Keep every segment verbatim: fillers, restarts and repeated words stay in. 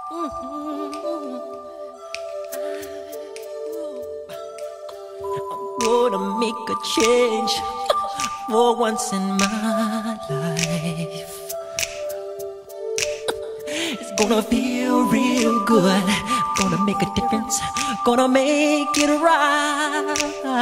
Gonna make a change for once in my life. It's gonna feel real good. Gonna make a difference. Gonna make it right.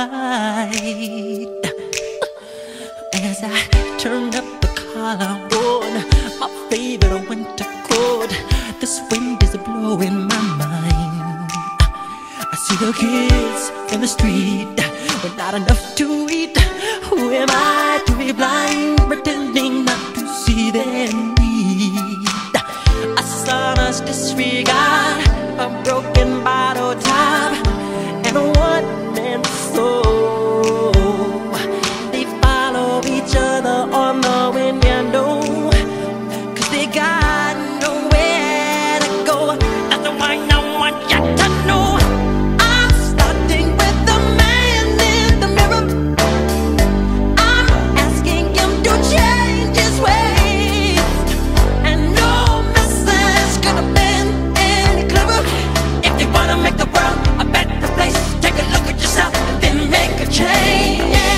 As I turn up the collar on my favorite winter coat, this wind is blowing my mind. I see the kids in the street with not enough to eat. Who am I to be blind, pretending not to see their need? A sonorous disregard, a broken bottle top, and a one-man soul. They follow each other on the window, 'cause they got nowhere to go. That's why I want you to know I'm starting with the man in the mirror. I'm asking him to change his ways, and no message could have been any clearer. If you wanna make the world a better place, take a look at yourself and then make a change.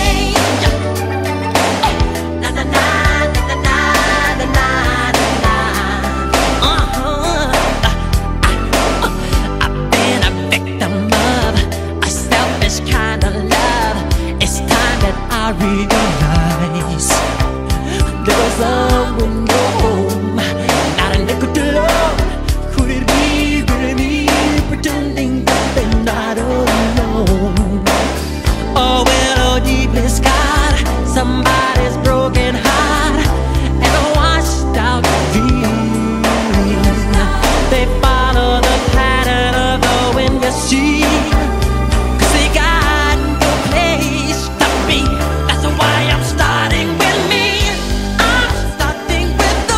Na na na na na na na na. Uh-huh. I've been a victim of a selfish kind of love. It's time that I realize there was someone home, not a nickel to love. Could it be really me pretending that they're not alone? Oh, well, oh, deeply scarred, somebody's broken heart and a washed out dream. They follow the pattern of the wind, you see, 'cause they got no place to be. That's why I'm starting with me. I'm starting with the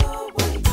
your way.